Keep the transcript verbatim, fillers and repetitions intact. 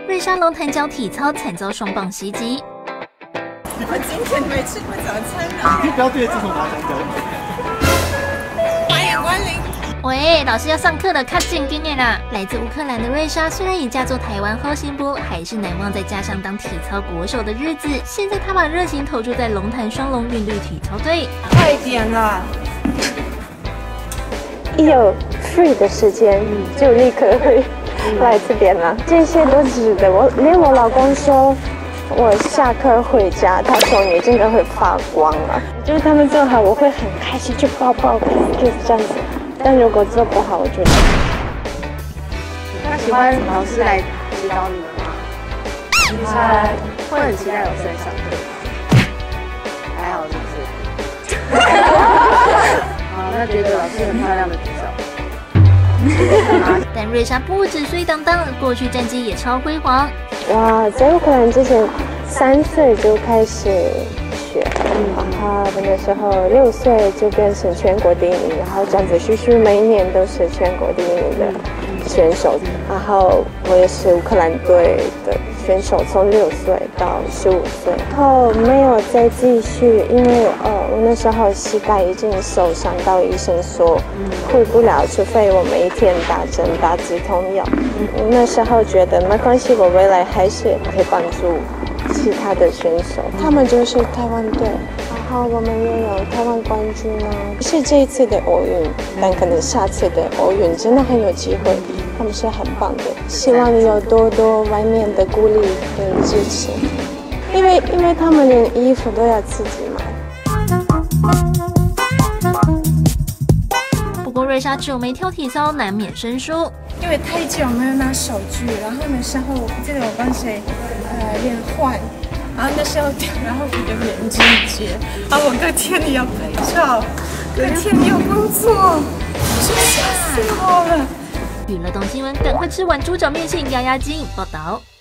瑞莎龙潭角体操惨遭双棒袭击。 我今天没吃过早餐啊！ 你不要对着镜头拿香蕉。 欢迎光临。 喂，老师要上课了，看正经点啦！来自乌克兰的瑞莎，虽然已嫁作台湾后新波，还是难忘在家乡当体操国手的日子。现在她把热情投注在龙潭双龙韵律体操队。 快点啦！ 一有 free 的时间，就立刻会来这边了。这些都值得。我连我老公说，我下课回家，他说你真的会发光了。就是他们做好，我会很开心，就抱抱，就是这样子。但如果做不好，我觉得。 他喜欢老师来指导你吗？他会很期待老师来上课。还好是不是？好，那觉得老师很漂亮的举手。 但瑞莎不止水当当，过去战绩也超辉煌。 哇，在乌克兰之前，三岁就开始学，然后那时候六岁就变成全国第一名，然后这样子续续每一年都是全国第一名的选手。然后我也是乌克兰队的选手，从六岁到十五岁，然后没有再继续，因为呃我那时候膝盖已经受伤到医生说回不了，除非我每一天打针打止痛药。那时候觉得没关系，我未来还是可以帮助其他的选手，他们就是台湾队，然后我们也有台湾冠军啊。是这一次的奥运，但可能下次的奥运真的很有机会，他们是很棒的。希望有多多外面的鼓励跟支持，因为因为他们连衣服都要自己买。 不过瑞莎久没跳体操，难免生疏。 因为太久没有拿手具，然后那时候我不记得我帮谁呃练坏，然后那时候然后我的眼睛结，然后我隔天也要拍照，隔天也有工作，真吓死我了。 娱乐动新闻，赶快吃碗猪脚面线压压惊。报道。